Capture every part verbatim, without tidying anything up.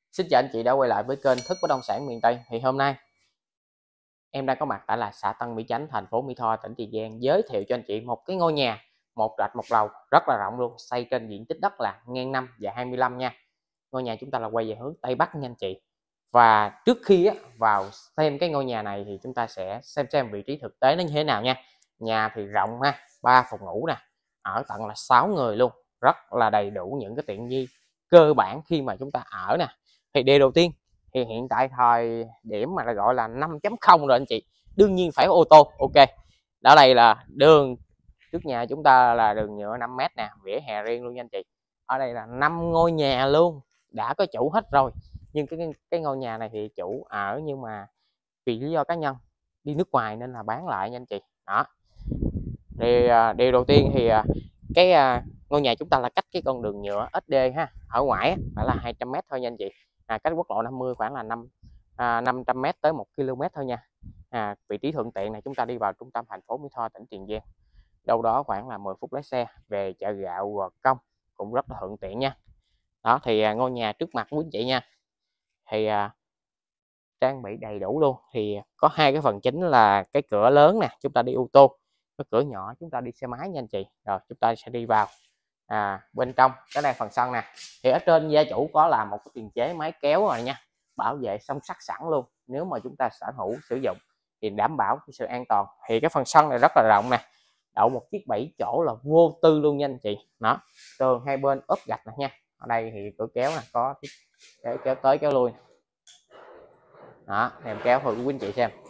Xin chào anh chị đã quay lại với kênh Thức Bất Động Sản Miền Tây. Thì hôm nay em đang có mặt tại là xã Tân Mỹ Chánh, thành phố Mỹ Tho, tỉnh Tiền Giang, giới thiệu cho anh chị một cái ngôi nhà một trệt một lầu rất là rộng luôn, xây trên diện tích đất là ngang năm và hai mươi lăm nha. Ngôi nhà chúng ta là quay về hướng Tây Bắc nha anh chị. Và trước khi á, vào xem cái ngôi nhà này thì chúng ta sẽ xem xem vị trí thực tế nó như thế nào nha. Nhà thì rộng ha, ba phòng ngủ nè, ở tận là sáu người luôn, rất là đầy đủ những cái tiện nghi cơ bản khi mà chúng ta ở nè. Thì điều đầu tiên thì hiện tại thời điểm mà gọi là năm chấm không rồi anh chị, đương nhiên phải ô tô. Ok, đó đây là đường trước nhà chúng ta là đường nhựa năm mét nè, vỉa hè riêng luôn nha anh chị. Ở đây là năm ngôi nhà luôn, đã có chủ hết rồi, nhưng cái cái ngôi nhà này thì chủ ở nhưng mà vì lý do cá nhân đi nước ngoài nên là bán lại nha anh chị. Đó thì à, điều đầu tiên thì à, cái à, ngôi nhà chúng ta là cách cái con đường nhựa ét đê ha, ở ngoài phải là hai trăm mét thôi nha anh chị. À, cách quốc lộ năm mươi khoảng là năm à, năm trăm mét tới một ki lô mét thôi nha. À, vị trí thuận tiện này chúng ta đi vào trung tâm thành phố Mỹ Tho, tỉnh Tiền Giang, đâu đó khoảng là mười phút lái xe về chợ gạo Gò Công cũng rất là thuận tiện nha. Đó thì à, ngôi nhà trước mặt quý anh chị nha, thì à, trang bị đầy đủ luôn. Thì có hai cái phần chính là cái cửa lớn nè, chúng ta đi ô tô, cái cửa nhỏ chúng ta đi xe máy nha anh chị. Rồi chúng ta sẽ đi vào à, bên trong cái này phần sân nè. Thì ở trên gia chủ có làm một cái tiền chế máy kéo rồi nha, bảo vệ song sắt sẵn luôn, nếu mà chúng ta sở hữu sử dụng thì đảm bảo cái sự an toàn. Thì cái phần sân này rất là rộng nè, đậu một chiếc bảy chỗ là vô tư luôn nha anh chị. Đó, tường hai bên ốp gạch nè nha. Ở đây thì cửa kéo nè, có kéo, kéo tới kéo lui. Đó, em kéo thử quý anh chị xem,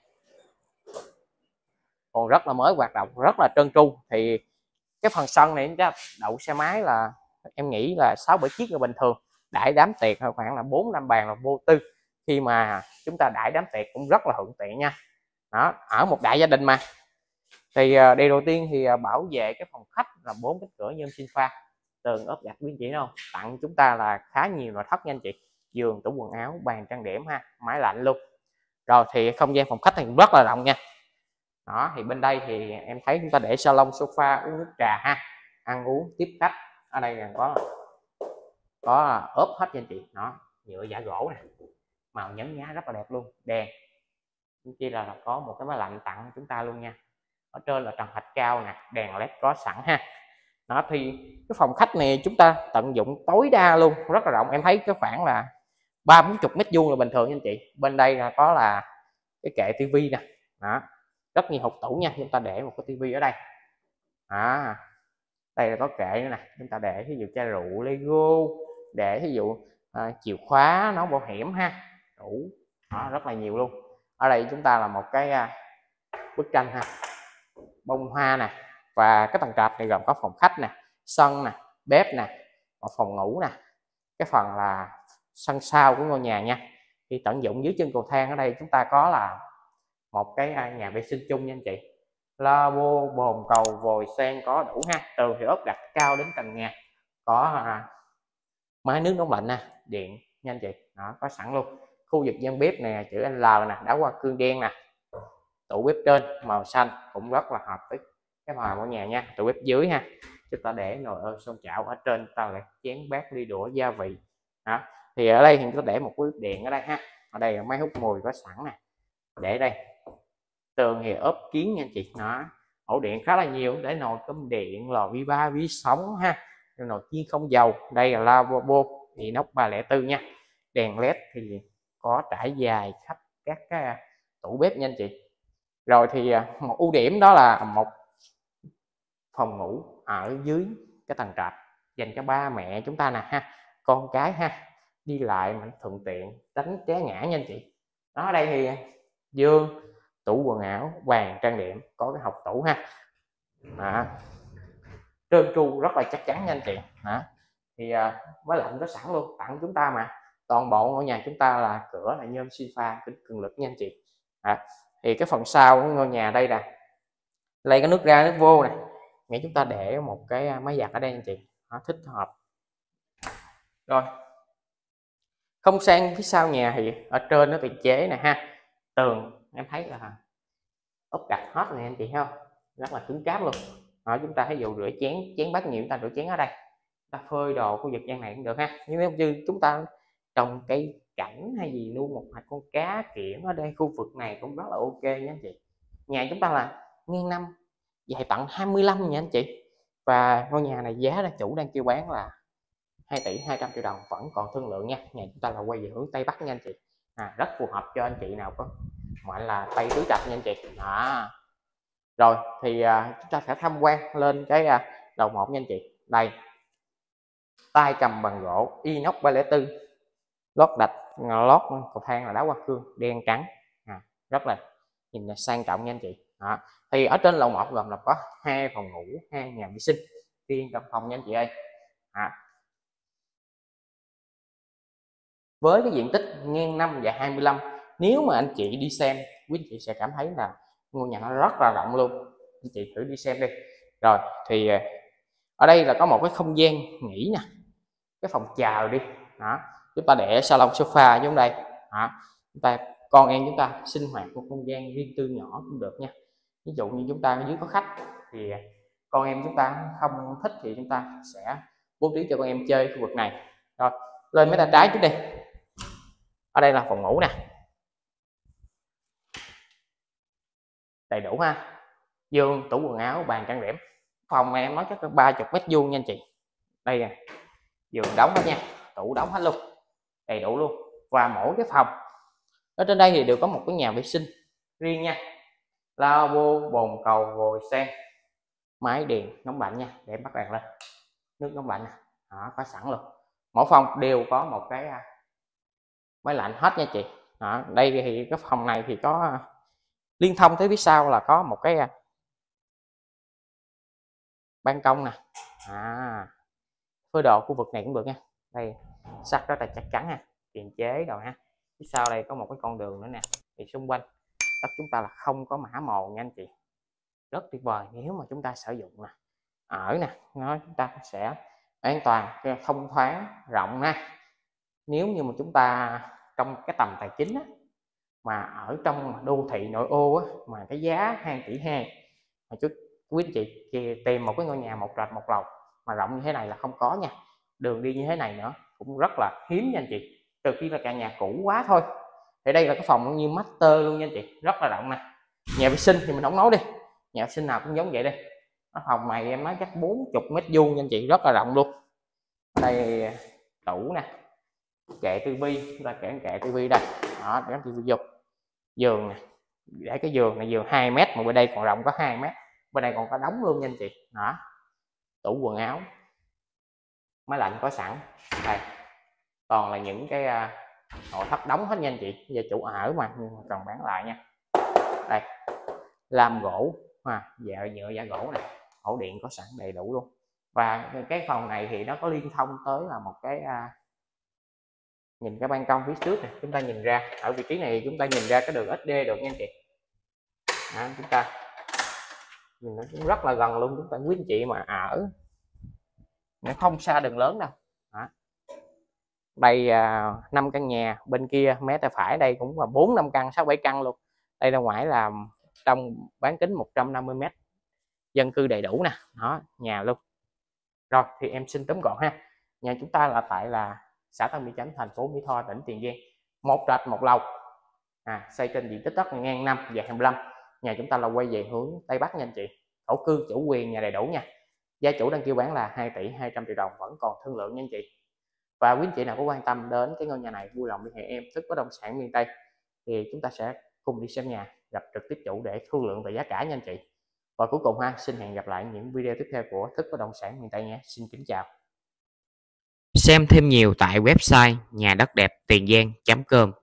còn rất là mới, hoạt động rất là trơn tru. Thì cái phần sân này chắc đậu xe máy là em nghĩ là sáu bảy chiếc là bình thường, đãi đám tiệc khoảng là bốn năm bàn là vô tư. Khi mà chúng ta đãi đám tiệc cũng rất là thuận tiện nha. Đó, ở một đại gia đình mà. Thì điều đầu tiên thì bảo vệ cái phòng khách là bốn cái cửa nhôm sinh pha, tường ốp gạch quý anh chị không, tặng chúng ta là khá nhiều nội thất nha anh chị. Giường, tủ quần áo, bàn trang điểm ha, máy lạnh luôn. Rồi thì không gian phòng khách thì cũng rất là rộng nha. Đó thì bên đây thì em thấy chúng ta để salon sofa, uống nước trà ha, ăn uống tiếp khách. Ở đây là có có ốp hết cho anh chị. Nó nhựa giả gỗ nè, màu nhấn nhá rất là đẹp luôn. Đèn chỉ là, là có một cái máy lạnh tặng chúng ta luôn nha. Ở trên là trần thạch cao nè, đèn led có sẵn ha. Đó thì cái phòng khách này chúng ta tận dụng tối đa luôn, rất là rộng. Em thấy cái khoảng là ba bốn chục mét vuông là bình thường nha anh chị. Bên đây là có là cái kệ tivi nè. Đó, rất nhiều hộp tủ nha, chúng ta để một cái tivi ở đây. À, đây là có kệ nữa nè, chúng ta để ví dụ chai rượu, Lego, để ví dụ à, chìa khóa, nón bảo hiểm ha, đủ. Đó, rất là nhiều luôn. Ở đây chúng ta là một cái à, bức tranh ha, bông hoa nè. Và cái tầng trệt này gồm có phòng khách nè, sân nè, bếp nè, một phòng ngủ nè. Cái phần là sân sau của ngôi nhà nha. Thì tận dụng dưới chân cầu thang ở đây chúng ta có là một cái nhà vệ sinh chung nha anh chị. Lavabo, bồn cầu, vòi sen có đủ ha. Tường thì ốp gạch cao đến trần nhà, có à, máy nước nóng lạnh nè, điện nha anh chị. Đó, có sẵn luôn. Khu vực gian bếp nè, chữ L nè, đá hoa cương đen nè. Tủ bếp trên màu xanh cũng rất là hợp với cái màu của nhà nha. Tủ bếp dưới ha, chúng ta để nồi ơi xông chảo, ở trên ta lại chén bát ly đũa gia vị. Đó thì ở đây thì có để một cái điện ở đây ha. Ở đây là máy hút mùi có sẵn nè, để đây. Tường thì ốp kiến nha anh chị. Đó, ổ điện khá là nhiều, để nồi cơm điện, lò vi ba vi sóng ha, nồi chiên không dầu. Đây là lavabo thì nóc ba không bốn nha. Đèn led thì có trải dài khắp các cái tủ bếp nha anh chị. Rồi thì một ưu điểm đó là một phòng ngủ ở dưới cái tầng trệt dành cho ba mẹ chúng ta nè ha, con cái ha, đi lại mà thuận tiện, tránh té ngã nha anh chị. Đó, ở đây thì giường, tủ quần áo, bàn trang điểm, có cái hộc tủ ha. Đó, trơn tru rất là chắc chắn nha anh chị. Đó thì à, máy lạnh có sẵn luôn, tặng chúng ta mà. Toàn bộ ngôi nhà chúng ta là cửa là nhôm sinh pha kính cường lực nha anh chị. Đó, thì cái phần sau của ngôi nhà đây nè, lấy cái nước ra nước vô này, nghĩa chúng ta để một cái máy giặt ở đây anh chị. Đó, thích hợp. Rồi không sang phía sau nhà thì ở trên nó tiền chế nè ha. Tường em thấy là ốp gạch hết này anh chị thấy không, rất là cứng cáp luôn. Đó, chúng ta ví dụ rửa chén, chén bát nhiều chúng ta rửa chén ở đây, ta phơi đồ khu vực gian này cũng được ha. Nhưng nếu như chúng ta trong cái cảnh hay gì nuôi một hai con cá kiển ở đây khu vực này cũng rất là ok nha anh chị. Nhà chúng ta là ngang năm, dài tận hai mươi lăm nha anh chị. Và ngôi nhà này giá là chủ đang kêu bán là hai tỷ hai trăm triệu đồng, vẫn còn thương lượng nha. Nhà chúng ta là quay về hướng Tây Bắc nha anh chị. À, rất phù hợp cho anh chị nào có mệnh là Tây tứ trạch nha anh chị. Đó. Rồi thì à, chúng ta sẽ tham quan lên cái à, lầu một nha anh chị. Đây, tay cầm bằng gỗ inox ba không bốn, lót đạch lót cầu thang là đá hoa cương đen trắng, à, rất là nhìn là sang trọng nha anh chị. Đó. Thì ở trên lầu một gồm là có hai phòng ngủ, hai nhà vệ sinh riêng trong phòng nha anh chị ơi. À, với cái diện tích ngang năm và hai mươi lăm, nếu mà anh chị đi xem, quý anh chị sẽ cảm thấy là ngôi nhà nó rất là rộng luôn. Anh chị thử đi xem đi. Rồi thì ở đây là có một cái không gian nghỉ nè, cái phòng chờ đi. Đó, chúng ta để salon sofa giống đây. Đó, chúng ta con em chúng ta sinh hoạt một không gian riêng tư nhỏ cũng được nha. Ví dụ như chúng ta ở dưới có khách thì con em chúng ta không thích thì chúng ta sẽ bố trí cho con em chơi khu vực này. Rồi lên mấy tay trái trước đi. Ở đây là phòng ngủ nè, đầy đủ ha, giường, tủ quần áo, bàn trang điểm. Phòng này em nói chắc có ba mươi mét vuông nha anh chị. Đây nè, giường đóng hết nha, tủ đóng hết luôn, đầy đủ luôn. Và mỗi cái phòng ở trên đây thì đều có một cái nhà vệ sinh riêng nha, lavabo, bồn cầu, vòi sen, máy điện nóng lạnh nha, để bắt đèn lên, nước nóng lạnh nè. Đó, có sẵn luôn. Mỗi phòng đều có một cái máy lạnh hết nha chị. Đó, đây thì cái phòng này thì có liên thông tới phía sau là có một cái ban công nè. À, phơi đồ khu vực này cũng được nha. Đây sắt rất là chắc chắn ha, kiềm chế rồi ha. Phía sau đây có một cái con đường nữa nè. Thì xung quanh đất chúng ta là không có mã mồ nha anh chị, rất tuyệt vời nếu mà chúng ta sử dụng nè, ở nè, nó chúng ta sẽ an toàn, thông thoáng, rộng ha. Nếu như mà chúng ta trong cái tầm tài chính á, mà ở trong đô thị nội ô á, mà cái giá hai tỷ hai mà chút quý anh chị thì tìm một cái ngôi nhà một trệt một lầu mà rộng như thế này là không có nha. Đường đi như thế này nữa cũng rất là hiếm nha anh chị, trừ khi là cả nhà cũ quá thôi. Thì đây là cái phòng như master luôn nha anh chị, rất là rộng nè. Nhà vệ sinh thì mình không nói đi, nhà vệ sinh nào cũng giống vậy đây. Ở phòng này em nói chắc bốn mươi mét vuông nha anh chị, rất là rộng luôn. Ở đây tủ nè, kệ tivi, chúng ta kể kệ tivi đây. Đó, để tivi vô. Giường nè, để cái giường này giường hai mét mà bên đây còn rộng có hai mét, bên đây còn có đóng luôn nha anh chị. Đó, tủ quần áo, máy lạnh có sẵn đây, toàn là những cái nội thất đóng hết nha anh chị. Giờ chủ ở mà nhưng mà cần bán lại nha. Đây, làm gỗ ha, dạ nhựa giả gỗ này, ổ điện có sẵn đầy đủ luôn. Và cái phòng này thì nó có liên thông tới là một cái nhìn cái ban công phía trước này, chúng ta nhìn ra ở vị trí này chúng ta nhìn ra cái đường ét đê được nha anh chị. Đó, chúng ta nhìn nó cũng rất là gần luôn, chúng ta quý anh chị mà ở nó không xa đường lớn đâu. Đó. Đây à, năm căn nhà, bên kia mé tay phải đây cũng là bốn năm căn, sáu bảy căn luôn. Đây ra ngoài là trong bán kính một trăm năm mươi mét, dân cư đầy đủ nè. Đó, nhà luôn. Rồi thì em xin tóm gọn ha. Nhà chúng ta là tại là xã Tân Mỹ Chánh, thành phố Mỹ Tho, tỉnh Tiền Giang, một trệt một lầu, à, xây trên diện tích đất ngang năm và hai mươi lăm. Nhà chúng ta là quay về hướng Tây Bắc nha anh chị. Thổ cư chủ quyền nhà đầy đủ nha. Giá chủ đang kêu bán là hai tỷ hai trăm triệu đồng, vẫn còn thương lượng nha anh chị. Và quý anh chị nào có quan tâm đến cái ngôi nhà này, vui lòng liên hệ em Thức Bất Động Sản Miền Tây, thì chúng ta sẽ cùng đi xem nhà, gặp trực tiếp chủ để thương lượng về giá cả nha anh chị. Và cuối cùng ha, xin hẹn gặp lại những video tiếp theo của Thức Bất Động Sản Miền Tây nhé. Xin kính chào. Xem thêm nhiều tại website nhà đất đẹp tiền giang chấm com.